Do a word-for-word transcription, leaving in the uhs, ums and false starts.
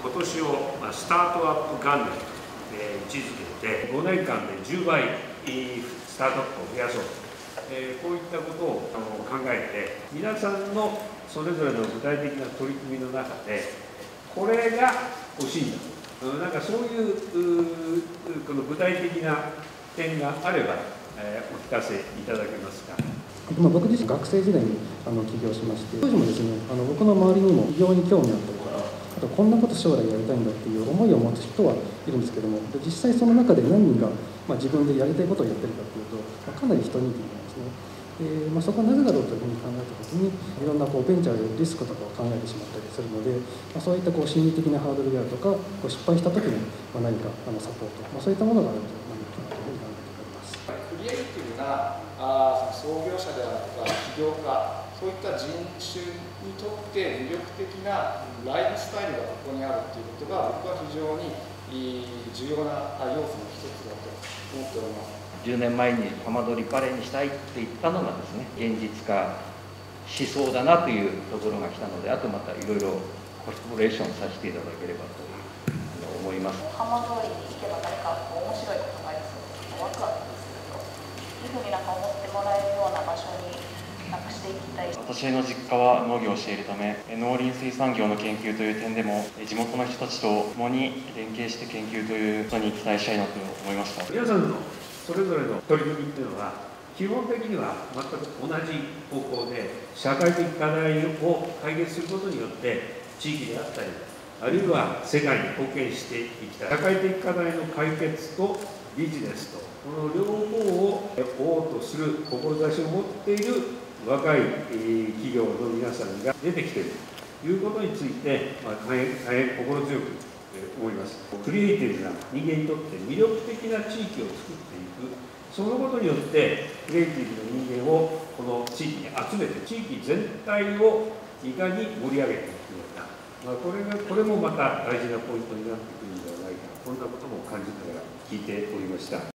今年をスタートアップ元年と位置づけて、ごねんかんでじゅうばいスタートアップを増やそうと、こういったことを考えて、皆さんのそれぞれの具体的な取り組みの中で、これが欲しいんだと、なんかそういうこの具体的な点があれば、お聞かせいただけますか。 まあ、僕自身学生時代にあの起業しまして、当時もですね、あの僕の周りにも起業に興味あったりとか、あとこんなこと将来やりたいんだっていう思いを持つ人はいるんですけども、実際その中で何人が、まあ、自分でやりたいことをやってるかっていうと、まあ、かなり一握りなんですね。でまあ、そこはなぜだろうというふうに考えたときに、いろんなこうベンチャーでリスクとかを考えてしまったりするので、まあ、そういったこう心理的なハードルであるとか、こう失敗したときのまあ何かあのサポート、まあ、そういったものがあると何かなというふうに考えております。 クリエイティブなあ創業者であるとか起業家、そういった人種にとって魅力的なライフスタイルがここにあるということが、僕は非常に重要な要素の一つだと思っております。 じゅうねんまえに浜通りカレーにしたいって言ったのがですね、現実化しそうだなというところが来たので、あとまたいろいろコラボレーションさせていただければと思います。 浜通りに行けば何かこう面白いことがありそうで、ワクワクするというふうになんか思ってもらえるような場所になんかしていきたい。 私の実家は農業をしているため、農林水産業の研究という点でも地元の人たちと共に連携して研究ということに期待したいなと思いました。 皆さんのそれぞれの取り組みっていうのは、基本的には全く同じ方向で、社会的課題を解決することによって、地域であったり、あるいは世界に貢献していきたい。社会的課題の解決とビジネスと、この両方を追おうとする志を持っている若い企業の皆さんが出てきているということについて、まあ、大変大変心強く思います。クリエイティブな人間にとって魅力的な地域を作っていく、そのことによってクリエイティブな人間をこの地域に集めて、地域全体をいかに盛り上げていくのか、まあ、これがこれもまた大事なポイントになってくるのではないか、こんなことも感じながら聞いておりました。